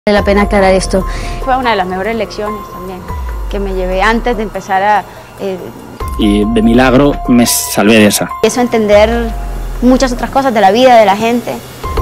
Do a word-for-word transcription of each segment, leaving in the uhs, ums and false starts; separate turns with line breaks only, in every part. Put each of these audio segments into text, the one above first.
Vale la pena aclarar esto.
Fue una de las mejores lecciones también que me llevé antes de empezar a... Eh,
y de milagro me salvé de esa.
Eso, entender muchas otras cosas de la vida, de la gente.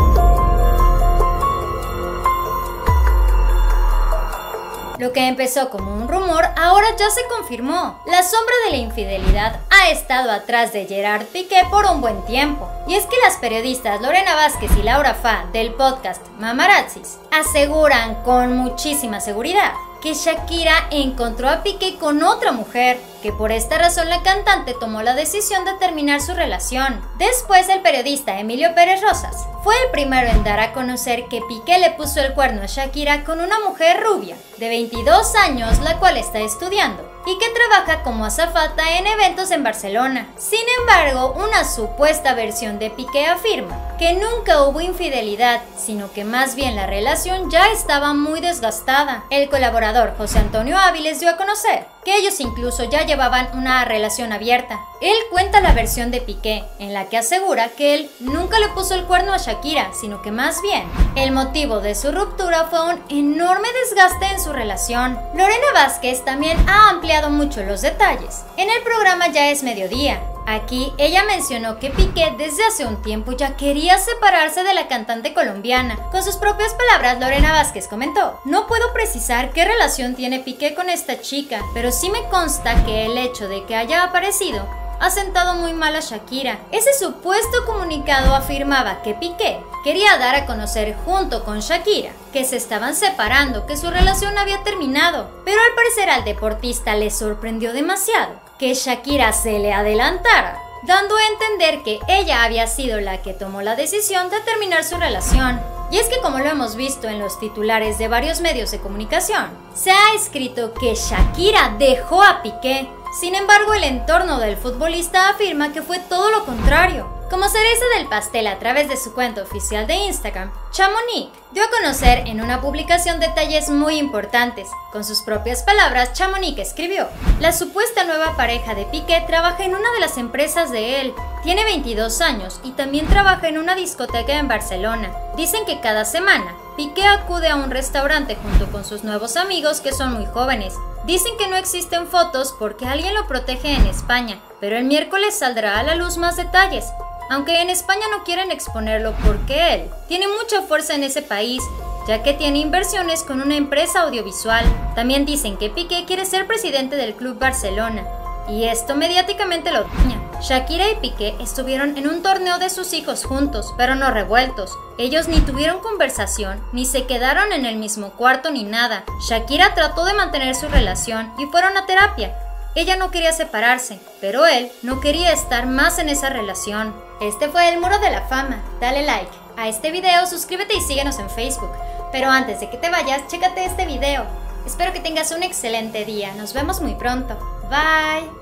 Lo que empezó como un rumor, ahora ya se confirmó. La sombra de la infidelidad ha estado atrás de Gerard Piqué por un buen tiempo. Y es que las periodistas Lorena Vázquez y Laura Fa del podcast Mamarazzis aseguran con muchísima seguridad que Shakira encontró a Piqué con otra mujer, que por esta razón la cantante tomó la decisión de terminar su relación. Después, el periodista Emilio Pérez Rosas fue el primero en dar a conocer que Piqué le puso el cuerno a Shakira con una mujer rubia de veintidós años, la cual está estudiando y que trabaja como azafata en eventos en Barcelona. Sin embargo, una supuesta versión de Piqué afirma que nunca hubo infidelidad, sino que más bien la relación ya estaba muy desgastada. El colaborador José Antonio Áviles dio a conocer que ellos incluso ya llevaban una relación abierta. Él cuenta la versión de Piqué, en la que asegura que él nunca le puso el cuerno a Shakira, sino que más bien el motivo de su ruptura fue un enorme desgaste en su relación. Lorena Vázquez también ha ampliado mucho los detalles. En el programa Ya es Mediodía, aquí ella mencionó que Piqué desde hace un tiempo ya quería separarse de la cantante colombiana. Con sus propias palabras, Lorena Vázquez comentó: "No puedo precisar qué relación tiene Piqué con esta chica, pero sí me consta que el hecho de que haya aparecido ha sentado muy mal a Shakira". Ese supuesto comunicado afirmaba que Piqué quería dar a conocer junto con Shakira que se estaban separando, que su relación había terminado, pero al parecer al deportista le sorprendió demasiado que Shakira se le adelantara, dando a entender que ella había sido la que tomó la decisión de terminar su relación. Y es que, como lo hemos visto en los titulares de varios medios de comunicación, se ha escrito que Shakira dejó a Piqué. Sin embargo, el entorno del futbolista afirma que fue todo lo contrario. Como cereza del pastel, a través de su cuenta oficial de Instagram, Chamonix dio a conocer en una publicación detalles muy importantes. Con sus propias palabras, Chamonix escribió: "La supuesta nueva pareja de Piqué trabaja en una de las empresas de él. Tiene veintidós años y también trabaja en una discoteca en Barcelona. Dicen que cada semana Piqué acude a un restaurante junto con sus nuevos amigos que son muy jóvenes. Dicen que no existen fotos porque alguien lo protege en España, pero el miércoles saldrá a la luz más detalles. Aunque en España no quieren exponerlo porque él tiene mucha fuerza en ese país, ya que tiene inversiones con una empresa audiovisual. También dicen que Piqué quiere ser presidente del Club Barcelona, y esto mediáticamente lo daña". Shakira y Piqué estuvieron en un torneo de sus hijos juntos, pero no revueltos. Ellos ni tuvieron conversación, ni se quedaron en el mismo cuarto ni nada. Shakira trató de mantener su relación y fueron a terapia. Ella no quería separarse, pero él no quería estar más en esa relación. Este fue el Muro de la Fama. Dale like a este video, suscríbete y síguenos en Facebook. Pero antes de que te vayas, chécate este video. Espero que tengas un excelente día. Nos vemos muy pronto. Bye.